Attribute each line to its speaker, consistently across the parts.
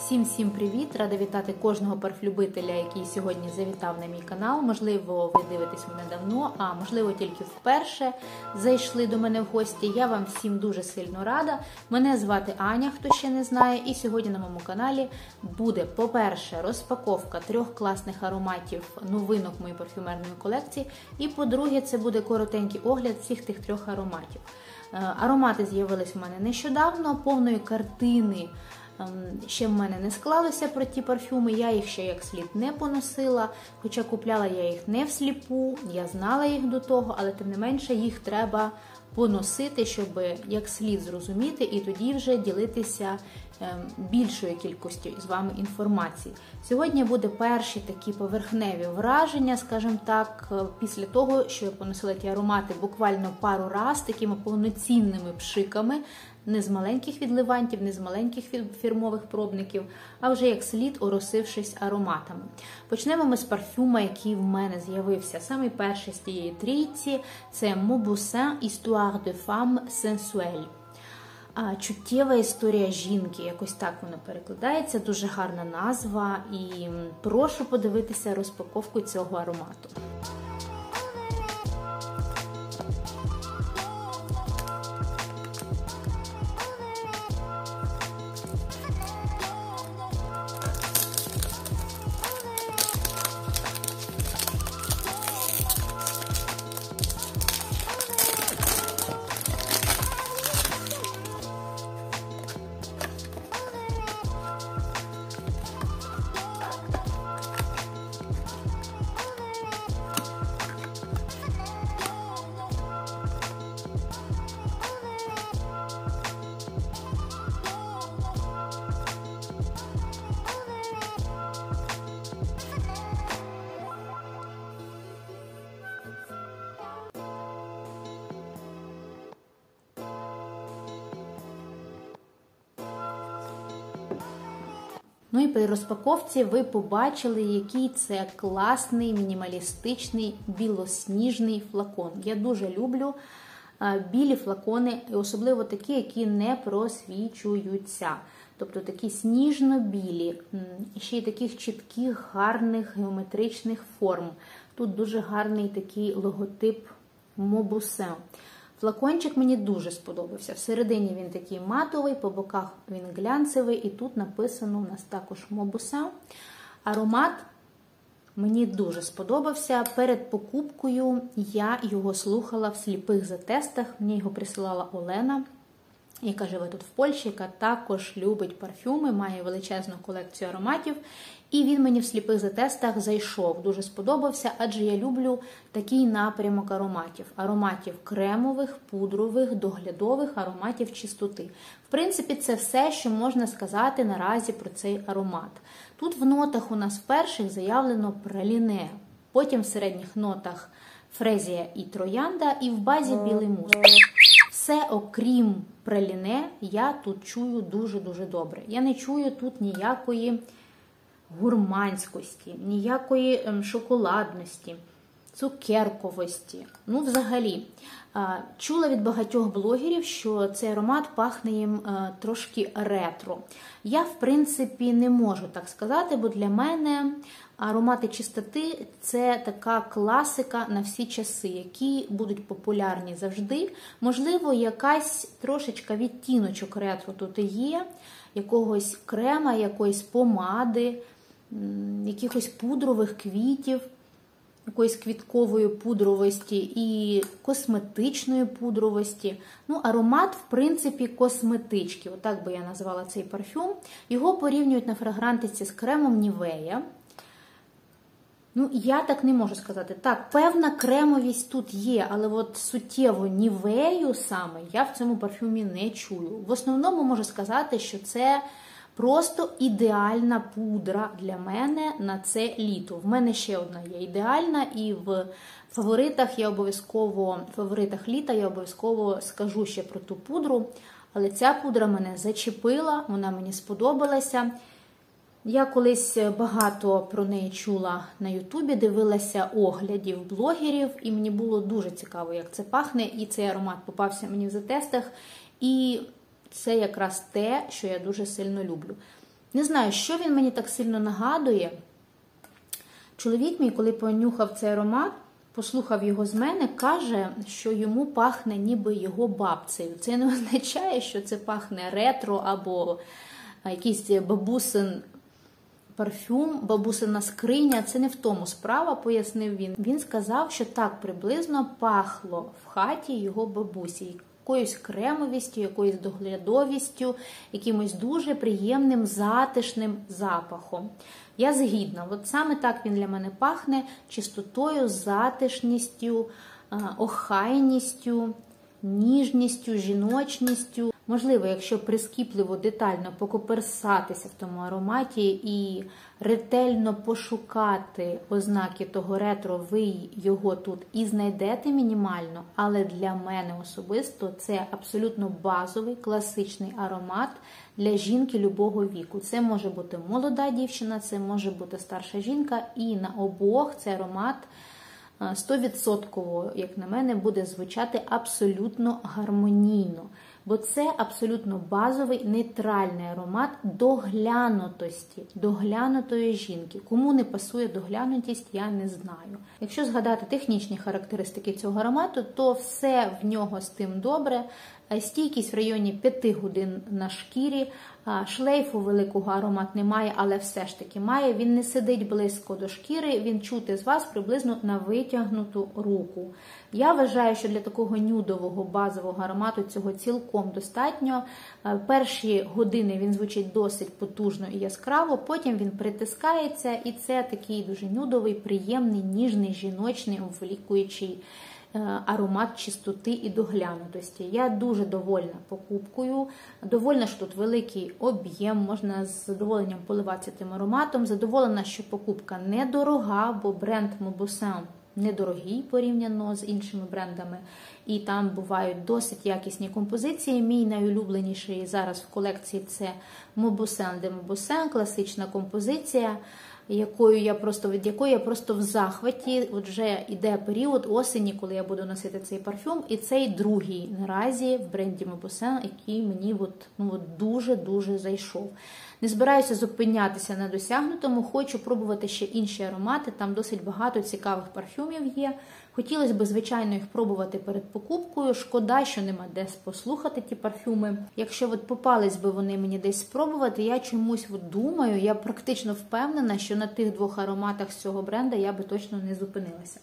Speaker 1: Всім привіт! Рада вітати кожного парфлюбителя, який сьогодні завітав на мій канал. Можливо, ви дивитесь мене давно, а можливо тільки вперше зайшли до мене в гості. Я вам всім дуже сильно рада. Мене звати Аня, хто ще не знає, і сьогодні на моєму каналі буде, по-перше, розпаковка 3 класних ароматів новинок моєї парфюмерної колекції, і по-друге, це буде коротенький огляд всіх тих 3 ароматів. Аромати з'явились в мене нещодавно, повної картини ще в мене не склалося про ті парфюми, я їх ще як слід не поносила, хоча купляла я їх не всліпу, я знала їх до того, але тим не менше їх треба поносити, щоб як слід зрозуміти і тоді вже ділитися більшою кількістю з вами інформації. Сьогодні буде перші такі поверхневі враження, скажімо так, після того, що я поносила ті аромати буквально пару раз такими повноцінними пшиками, не з маленьких відливантів, не з маленьких фірмових пробників, а вже як слід оросившись ароматами. Почнемо ми з парфюма, який в мене з'явився. Самий перший з тієї трійці – це Mauboussin Histoire de femme sensuelle. Чуттєва історія жінки, якось так воно перекладається, дуже гарна назва, і прошу подивитися розпаковку цього аромату. Ну і при розпаковці ви побачили, який це класний, мінімалістичний, білосніжний флакон. Я дуже люблю білі флакони, і особливо такі, які не просвічуються. Тобто такі сніжно-білі, ще й таких чітких, гарних, геометричних форм. Тут дуже гарний такий логотип Mauboussin. Флакончик мені дуже сподобався. Всередині він такий матовий, по боках він глянцевий, і тут написано у нас також Mauboussin. Аромат мені дуже сподобався. Перед покупкою я його слухала в сліпих затестах. Мені його присилала Олена, яка живе тут в Польщі, яка також любить парфюми, має величезну колекцію ароматів. І він мені в сліпих затестах зайшов, дуже сподобався, адже я люблю такий напрямок ароматів. Ароматів кремових, пудрових, доглядових, ароматів чистоти. В принципі, це все, що можна сказати наразі про цей аромат. Тут в нотах у нас в перших заявлено праліне, потім в середніх нотах фрезія і троянда, і в базі білий муск. Все, окрім праліне, я тут чую дуже-дуже добре. Я не чую тут ніякої гурманськості, ніякої шоколадності, цукерковості. Ну, взагалі, чула від багатьох блогерів, що цей аромат пахне їм трошки ретро. Я, в принципі, не можу так сказати, бо для мене аромати чистоти – це така класика на всі часи, які будуть популярні завжди. Можливо, якась трошечка відтіночок ретро тут і є, якогось крема, якоїсь помади, якихось пудрових квітів, якоїсь квіткової пудровості і косметичної пудровості. Ну, аромат, в принципі, косметички, отак би я назвала цей парфюм. Його порівнюють на фрагрантиці з кремом Nivea. Ну, я так не можу сказати. Так, певна кремовість тут є, але от суттєво Nivea саме я в цьому парфюмі не чую. В основному можу сказати, що це просто ідеальна пудра для мене на це літо. В мене ще одна є ідеальна, і в фаворитах літа я обов'язково скажу ще про ту пудру. Але ця пудра мене зачепила, вона мені сподобалася. Я колись багато про неї чула на Ютубі, дивилася оглядів блогерів, і мені було дуже цікаво, як це пахне, і цей аромат попався мені в затестах, і це якраз те, що я дуже сильно люблю. Не знаю, що він мені так сильно нагадує. Чоловік мій, коли понюхав цей аромат, послухав його з мене, каже, що йому пахне ніби його бабцею. Це не означає, що це пахне ретро або якийсь бабусин парфюм, бабусина скриня. Це не в тому справа, пояснив він. Він сказав, що так приблизно пахло в хаті його бабусі. Якоюсь кремовістю, якоюсь доглядовістю, якимось дуже приємним, затишним запахом. Я згідна, от саме так він для мене пахне: чистотою, затишністю, охайністю, ніжністю, жіночністю. Можливо, якщо прискіпливо, детально покоперсатися в тому ароматі і ретельно пошукати ознаки того ретро, ви його тут і знайдете мінімально, але для мене особисто це абсолютно базовий, класичний аромат для жінки любого віку. Це може бути молода дівчина, це може бути старша жінка, і на обох цей аромат 100%, як на мене, буде звучати абсолютно гармонійно. Бо це абсолютно базовий, нейтральний аромат доглянутості, доглянутої жінки. Кому не пасує доглянутість, я не знаю. Якщо згадати технічні характеристики цього аромату, то все в нього з тим добре. Стійкість в районі 5 годин на шкірі, шлейфу великого аромат немає, але все ж таки має. Він не сидить близько до шкіри, він чути з вас приблизно на витягнуту руку. Я вважаю, що для такого нюдового базового аромату цього цілком достатньо. Перші години він звучить досить потужно і яскраво, потім він притискається, і це такий дуже нюдовий, приємний, ніжний, жіночний, обволікуючий аромат чистоти і доглянутості. Я дуже довольна покупкою, довольна, що тут великий об'єм, можна з задоволенням поливатися тим ароматом, задоволена, що покупка недорога, бо бренд Mauboussin недорогий порівняно з іншими брендами, і там бувають досить якісні композиції. Мій найулюбленіший зараз в колекції – це Mauboussin de Mauboussin, класична композиція, від якої я просто в захваті. От вже йде період осені, коли я буду носити цей парфюм, і цей другий наразі в бренді Mauboussin, який мені дуже-дуже зайшов. Не збираюся зупинятися на досягнутому, хочу пробувати ще інші аромати, там досить багато цікавих парфюмів є. Хотілося б, звичайно, їх пробувати перед покупкою, шкода, що нема де послухати ті парфюми. Якщо попались би вони мені десь спробувати, я чомусь думаю, я практично впевнена, що на тих 2 ароматах з цього бренда я би точно не зупинилася.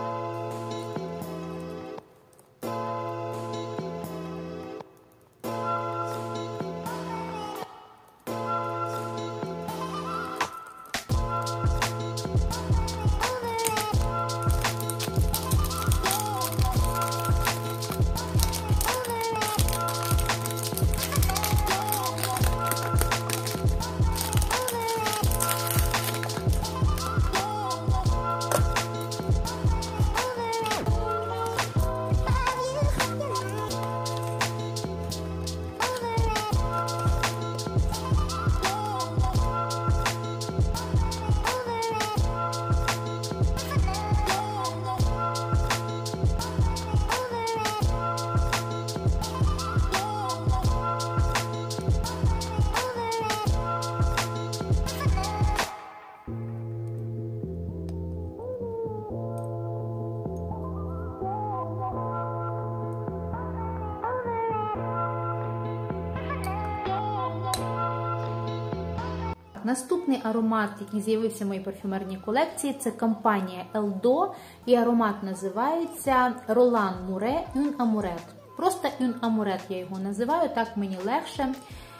Speaker 1: Наступний аромат, який з'явився в моїй парфюмерній колекції, це компанія Eldo, і аромат називається Roland Mouret Une Amourette. Просто Une Amourette я його називаю, так мені легше.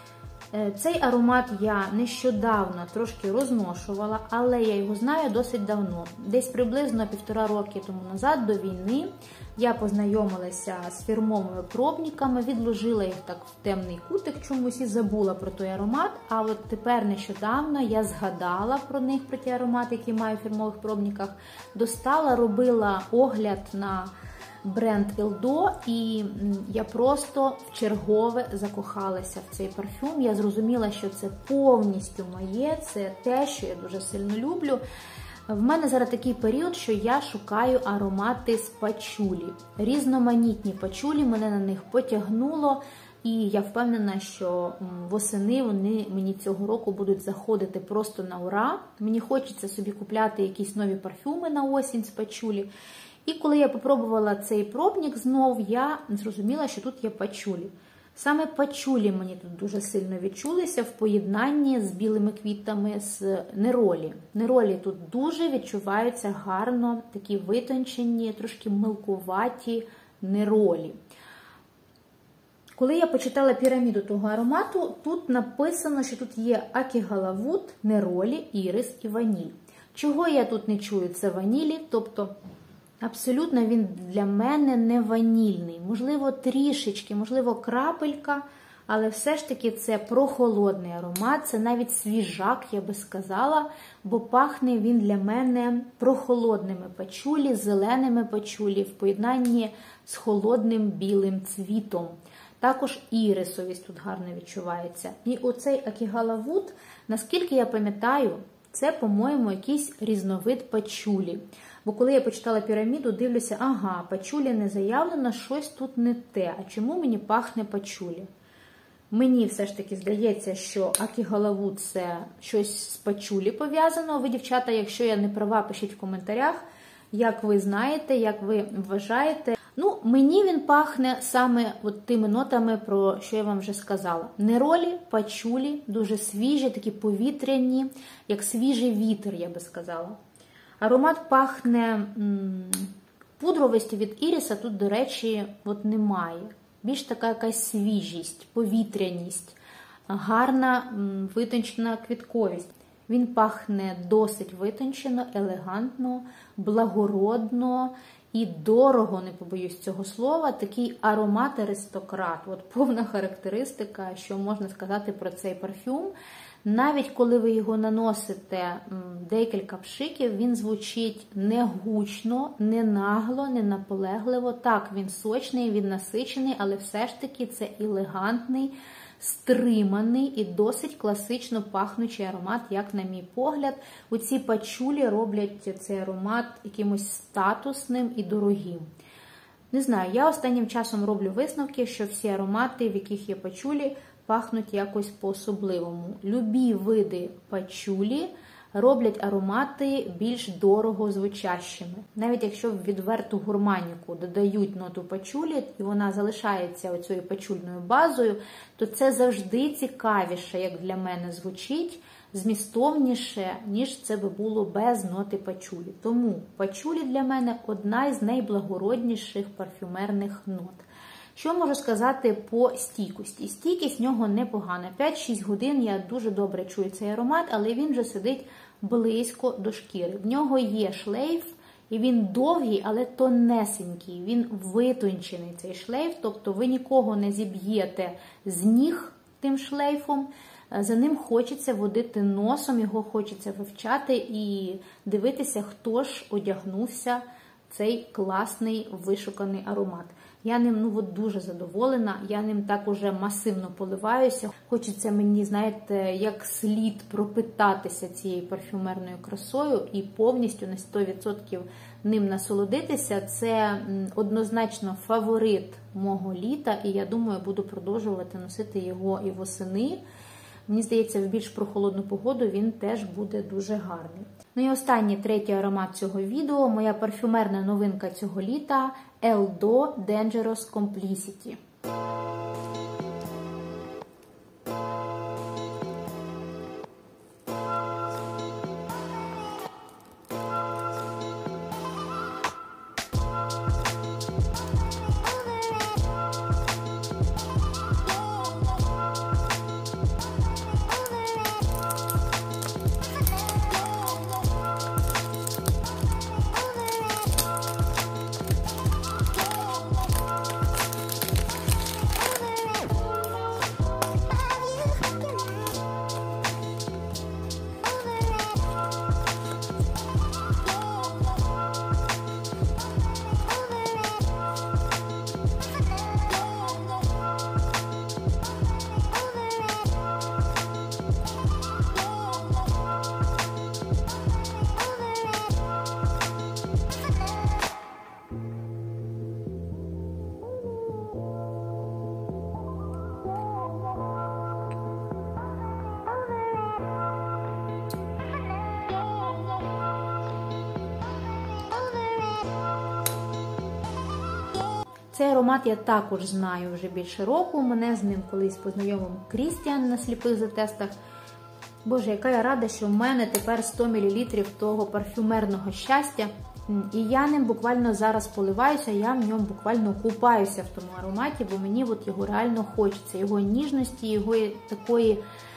Speaker 1: Цей аромат я нещодавно трошки розношувала, але я його знаю досить давно. Десь приблизно 1,5 роки тому назад, до війни, я познайомилася з фірмовими пробниками, відложила їх так в темний кутик чомусь і забула про той аромат. А от тепер нещодавно я згадала про них, про ті аромати, які маю в фірмових пробниках, достала, робила огляд на бренд Eldo, і я просто вчергове закохалася в цей парфюм. Я зрозуміла, що це повністю моє, це те, що я дуже сильно люблю. В мене зараз такий період, що я шукаю аромати з пачулі. Різноманітні пачулі, мене на них потягнуло. І я впевнена, що восени вони мені цього року будуть заходити просто на ура. Мені хочеться собі купляти якісь нові парфюми на осінь з пачулі. І коли я попробувала цей пробник знов, я зрозуміла, що тут є пачулі. Саме пачулі мені тут дуже сильно відчулися в поєднанні з білими квітами, з неролі. Неролі тут дуже відчуваються гарно, такі витончені, трошки милкуваті неролі. Коли я почитала піраміду того аромату, тут написано, що тут є акігалавут, неролі, ірис і ваніль. Чого я тут не чую? Це ванілі, тобто абсолютно він для мене не ванільний. Можливо, трішечки, можливо, крапелька, але все ж таки це прохолодний аромат, це навіть свіжак, я би сказала, бо пахне він для мене прохолодними пачулі, зеленими пачулі в поєднанні з холодним білим цвітом. Також ірисовість тут гарно відчувається. І оцей акігалавут, наскільки я пам'ятаю, це, по-моєму, якийсь різновид пачулі. Бо коли я почитала піраміду, дивлюся, ага, пачулі не заявлено, щось тут не те. А чому мені пахне пачулі? Мені все ж таки здається, що акігалавут – це щось з пачулі пов'язано. Ви, дівчата, якщо я не права, пишіть в коментарях, як ви знаєте, як ви вважаєте. Ну, мені він пахне саме от тими нотами, про що я вам вже сказала. Неролі, пачулі, дуже свіжі, такі повітряні, як свіжий вітер, я би сказала. Аромат пахне пудровості від іріса, тут, до речі, от немає. Більш така якась свіжість, повітряність, гарна витончена квітковість. Він пахне досить витончено, елегантно, благородно і дорого, не побоюсь цього слова, такий аромат-аристократ. От повна характеристика, що можна сказати про цей парфюм. Навіть коли ви його наносите декілька пшиків, він звучить не гучно, не нагло, не наполегливо. Так, він сочний, він насичений, але все ж таки це елегантний, стриманий і досить класично пахнучий аромат, як на мій погляд. Оці пачулі роблять цей аромат якимось статусним і дорогим. Не знаю, я останнім часом роблю висновки, що всі аромати, в яких є пачулі, пахнуть якось по-особливому. Любі види пачулі роблять аромати більш дорого звучащими. Навіть якщо в відверту гурманіку додають ноту пачулі, і вона залишається оцією пачульною базою, то це завжди цікавіше, як для мене звучить, змістовніше, ніж це би було без ноти пачулі. Тому пачулі для мене одна із найблагородніших парфюмерних нот. Що можу сказати по стійкості? Стійкість нього непогана. 5-6 годин я дуже добре чую цей аромат, але він вже сидить близько до шкіри. В нього є шлейф, і він довгий, але тонесенький. Він витончений, цей шлейф, тобто ви нікого не зіб'єте з ніг тим шлейфом. За ним хочеться водити носом, його хочеться вивчати і дивитися, хто ж одягнувся в цей класний вишуканий аромат. Я ним дуже задоволена, я ним так уже масивно поливаюся. Хочеться мені, знаєте, як слід пропитатися цією парфюмерною красою і повністю на 100% ним насолодитися. Це однозначно фаворит мого літа, і я думаю, буду продовжувати носити його і восени. Мені здається, в більш прохолодну погоду він теж буде дуже гарний. Ну і останній, третій аромат цього відео, моя парфюмерна новинка цього літа – Eldo Dangerous Complicity. Цей аромат я також знаю вже більше року. Мене з ним колись познайомив Крістіан на сліпих затестах. Боже, яка я рада, що в мене тепер 100 мл того парфюмерного щастя. І я ним буквально зараз поливаюся, я в ньому буквально купаюся в тому ароматі, бо мені от його реально хочеться. Його ніжності, його такої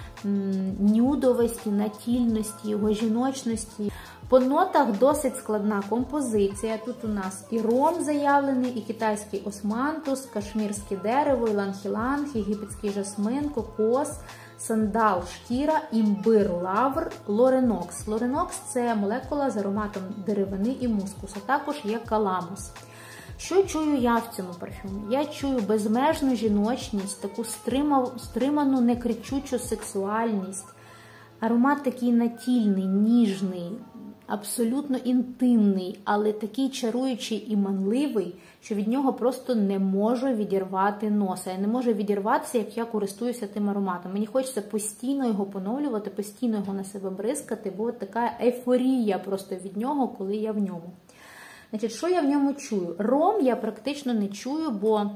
Speaker 1: нюдовості, натільності, його жіночності. По нотах досить складна композиція. Тут у нас і ром заявлений, і китайський османтус, кашмірське дерево, іланг-іланг, єгипетський жасмин, кокос, сандал, шкіра, імбир, лавр, лоренокс. Лоренокс – це молекула з ароматом деревини і мускуса. Також є каламус. Що чую я в цьому парфюмі? Я чую безмежну жіночність, таку стриману, некричучу сексуальність. Аромат такий натільний, ніжний, абсолютно інтимний, але такий чаруючий і манливий, що від нього просто не можу відірвати носа. Я не можу відірватися, як я користуюся тим ароматом. Мені хочеться постійно його поновлювати, постійно його на себе бризкати, бо така ейфорія просто від нього, коли я в ньому. Значить, що я в ньому чую? Ром я практично не чую, бо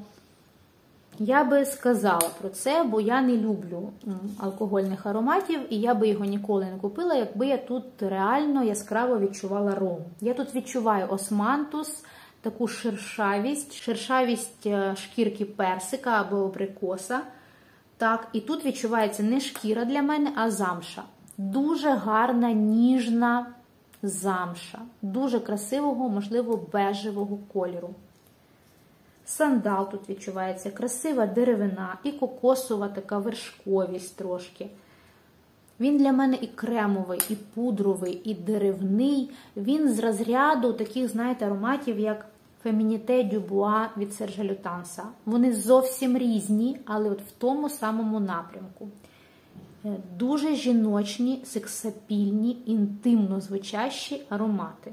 Speaker 1: я би сказала про це, бо я не люблю алкогольних ароматів, і я би його ніколи не купила, якби я тут реально яскраво відчувала ром. Я тут відчуваю османтус, таку шершавість шкірки персика або абрикоса. Так, і тут відчувається не шкіра для мене, а замша. Дуже гарна, ніжна замша. Дуже красивого, можливо, бежевого кольору. Сандал тут відчувається, красива деревина і кокосова така вершковість трошки. Він для мене і кремовий, і пудровий, і деревний. Він з розряду таких, знаєте, ароматів, як Féminité du Bois від Сержа Лютанса. Вони зовсім різні, але от в тому самому напрямку. Дуже жіночні, сексапільні, інтимно звучащі аромати.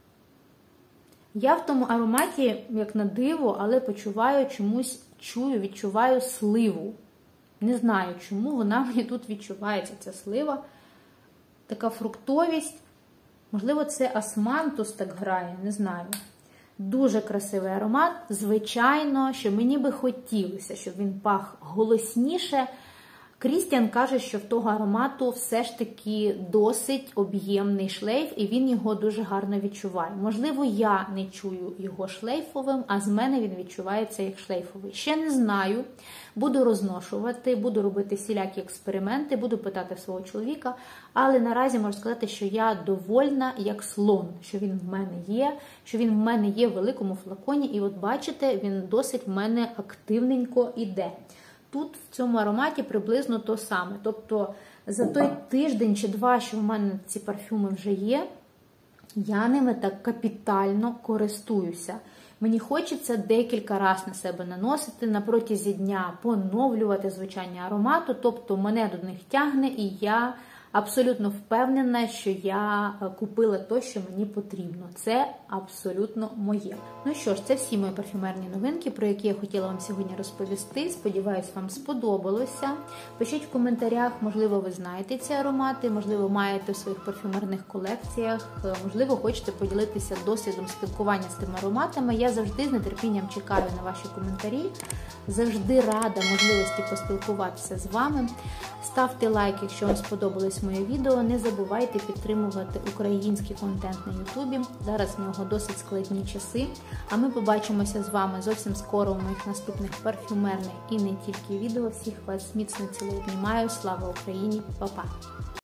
Speaker 1: Я в тому ароматі, як на диво, але почуваю чомусь, відчуваю сливу. Не знаю, чому вона мені тут відчувається, ця слива. Така фруктовість. Можливо, це османтус так грає, не знаю. Дуже красивий аромат. Звичайно, що мені би хотілося, щоб він пах голосніше. Крістіан каже, що в того аромату все ж таки досить об'ємний шлейф, і він його дуже гарно відчуває. Можливо, я не чую його шлейфовим, а з мене він відчувається як шлейфовий. Ще не знаю, буду розношувати, буду робити всілякі експерименти, буду питати свого чоловіка, але наразі можу сказати, що я довольна як слон, що він в мене є в великому флаконі, і от бачите, він досить в мене активненько іде. Тут в цьому ароматі приблизно то саме. Тобто за той тиждень чи два, що в мене ці парфюми вже є, я ними так капітально користуюся. Мені хочеться декілька разів на себе наносити, на протязі дня поновлювати звучання аромату, тобто мене до них тягне, і я абсолютно впевнена, що я купила те, що мені потрібно. Це абсолютно моє. Ну що ж, це всі мої парфюмерні новинки, про які я хотіла вам сьогодні розповісти. Сподіваюсь, вам сподобалося. Пишіть в коментарях, можливо, ви знаєте ці аромати, можливо, маєте в своїх парфюмерних колекціях, можливо, хочете поділитися досвідом спілкування з тими ароматами. Я завжди з нетерпінням чекаю на ваші коментарі. Завжди рада можливості поспілкуватися з вами. Ставте лайк, якщо вам сподобалось моє відео. Не забувайте підтримувати український контент на Ютубі. Зараз в нього досить складні часи. А ми побачимося з вами зовсім скоро у моїх наступних парфюмерних і не тільки відео. Всіх вас міцно цілую, обнімаю. Слава Україні! Па-па!